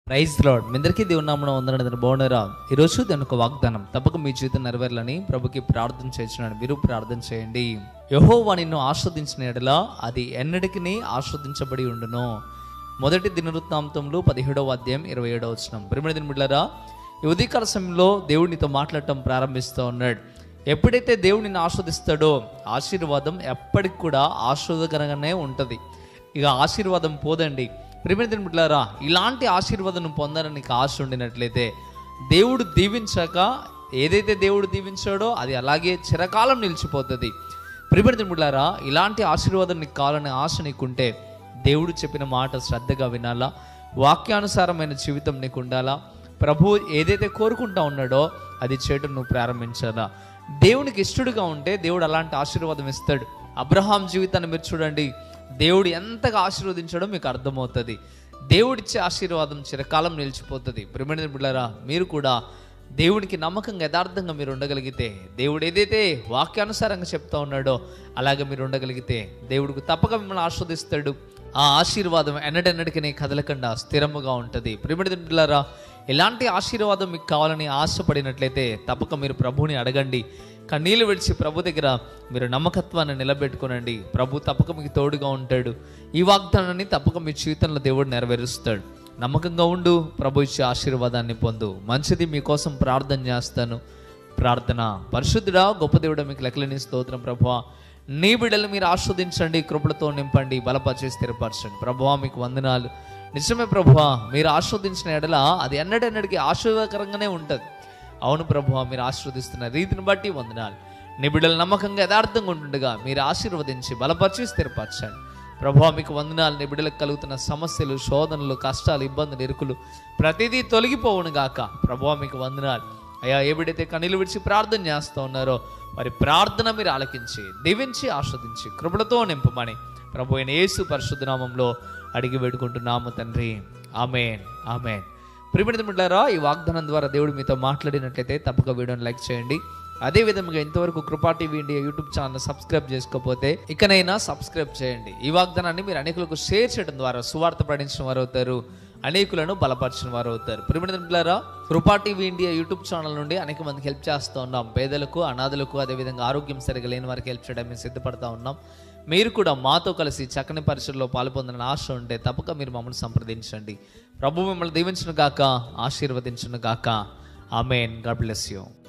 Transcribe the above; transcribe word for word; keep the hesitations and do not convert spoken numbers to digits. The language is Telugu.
Praise lord. మీ అందరికీ దేవుని నామమున వందనాలు. బాగున్నారా? ఈరోజు దాని ఒక వాగ్దానం తప్పక మీ జీవితం నెరవేరాలని ప్రభుకి ప్రార్థన చేస్తున్నాను. మీరు ప్రార్థన చేయండి. యెహోవా నిన్ను ఆస్వాదించిన ఎడల అది ఎన్నటికీ ఆస్వాదించబడి ఉండును. మొదటి దినవృత్తాంతములు పదిహేడవ అధ్యాయం ఇరవై ఏడవ వచనం. ప్రియమైన బిడ్డలారా, ఈ ఉదయకాల సమయంలో దేవుడు నీతో మాట్లాడటం ప్రారంభిస్తూ ఉన్నాడు. ఎప్పుడైతే దేవుడు నిన్ను ఆస్వాదిస్తాడో ఆశీర్వాదం ఎప్పటికి కూడా ఆస్వాదకరంగానే ఉంటుంది. ఇక ఆశీర్వాదం పోదండి. ప్రియమైన బిడ్డలారా, ఇలాంటి ఆశీర్వాదం పొందాలని నీకు ఆశ ఉండినట్లయితే దేవుడు దీవించాక ఏదైతే దేవుడు దీవించాడో అది అలాగే చిరకాలం నిలిచిపోతుంది. ప్రియమైన బిడ్డలారా, ఇలాంటి ఆశీర్వాదం నీకు కావాలనే ఆశ నీకుంటే దేవుడు చెప్పిన మాట శ్రద్ధగా వినాలా, వాక్యానుసారమైన జీవితం నీకు ఉండాలా, ప్రభు ఏదైతే కోరుకుంటా ఉన్నాడో అది చేయటం నువ్వు ప్రారంభించాలా. దేవునికి ఇష్టడుగా ఉంటే దేవుడు అలాంటి ఆశీర్వాదం ఇస్తాడు. అబ్రహాం జీవితాన్ని మీరు చూడండి, దేవుడు ఎంతగా ఆశీర్వదించడో మీకు అర్థమవుతుంది. దేవుడిచ్చే ఆశీర్వాదం చిరకాలం నిలిచిపోతుంది. ప్రియమైన బిడ్డలారా, మీరు కూడా దేవునికి నమ్మకంగా యథార్థంగా మీరు ఉండగలిగితే, దేవుడు ఏదైతే వాక్యానుసారంగా చెప్తా ఉన్నాడో అలాగే మీరు ఉండగలిగితే దేవుడికి తప్పక మిమ్మల్ని ఆస్వాదిస్తాడు. ఆ ఆశీర్వాదం ఎన్నడెన్నటికీ కదలకుండా స్థిరముగా ఉంటుంది. ప్రియమైన బిడ్డలారా, ఎలాంటి ఆశీర్వాదం మీకు కావాలని ఆశపడినట్లయితే తప్పక మీరు ప్రభువుని అడగండి. కన్నీళ్ళు విడిచి ప్రభు దగ్గర మీరు నమ్మకత్వాన్ని నిలబెట్టుకోనండి. ప్రభు తప్పక మీకు తోడుగా ఉంటాడు. ఈ వాగ్దానాన్ని తప్పక మీ జీవితంలో దేవుడు నెరవేరుస్తాడు. నమ్మకంగా ఉండు, ప్రభు ఇచ్చే ఆశీర్వాదాన్ని పొందు. మంచిది, మీకోసం ప్రార్థన చేస్తాను. ప్రార్థన. పరిశుద్ధుడా, గొప్ప దేవుడా, మీకు లెక్కలేని స్తోత్రం. ప్రభువా, నీ బిడ్డలు మీరు ఆస్వాదించండి, కృపలతో నింపండి, బలపరిచి స్థిరపరచండి. ప్రభువా, మీకు వందనాలు. నిజమే ప్రభువా, మీరు ఆస్వాదించిన ఎడల అది ఎన్నడెన్నడికి ఆశీర్వాదకరంగానే ఉంటుంది. అవును ప్రభువా, మీరు ఆశీర్వదిస్తున్న రీతిని బట్టి వందనాలు. నీ బిడ్డలు నమ్మకంగా యథార్థంగా ఉంటుండగా మీరు ఆశీర్వదించి బలపరిచి స్థిరపరచండి. ప్రభువా, మీకు వందనాలు. నీ బిడ్డలకు కలుగుతున్న సమస్యలు, శోధనలు, కష్టాలు, ఇబ్బందులు, ఇరుకులు ప్రతిదీ తొలగిపోవును గాక. ప్రభువా, మీకు వందనాలు. అయ్యా, ఏ బిడ్డైతే కన్నీళ్ళు విడిచి ప్రార్థన చేస్తూ ఉన్నారో మరి ప్రార్థన మీరు ఆలకించి దీవించి ఆస్వాదించి కృపలతో నింపమని ప్రభు అయిన యేసు పరిశుద్ధ నామంలో అడిగి వేడుకుంటున్నాము తండ్రి. ఆమేన్, ఆమేన్. ప్రియమైన బిడ్డలారా, ఈ వాగ్దానం ద్వారా దేవుడు మీతో మాట్లాడినట్లయితే తప్పక వీడియోని లైక్ చేయండి. అదే విధంగా ఇంతవరకు Krupa TV India YouTube channel subscribe చేసుకోకపోతే ఇకనైనా సబ్స్క్రైబ్ చేయండి. ఈ వాగ్దానాన్ని మీరు అనేకులకు షేర్ చేయడం ద్వారా సువార్త ప్రకటించిన వారు అవుతారు, అనేకులను బలపరిచిన వారు అవుతారు. ప్రియమైన బిడ్డలారా, కృపా టీవీ ఇండియా యూట్యూబ్ ఛానల్ నుండి అనేక మందికి హెల్ప్ చేస్తూ ఉన్నాం. పేదలకు, అనాథలకు, అదేవిధంగా ఆరోగ్యం సరిగా లేని వారికి హెల్ప్ చేయడానికి మేము సిద్ధపడతా ఉన్నాం. మీరు కూడా మాతో కలిసి చక్కని పరిచయలో పాల్పొందాలని ఆశ ఉంటే తప్పక మీరు మమ్మల్ని సంప్రదించండి. ప్రభు మిమ్మల్ని దీవించును గాక, ఆశీర్వదించును గాక. ఆమేన్. God bless you.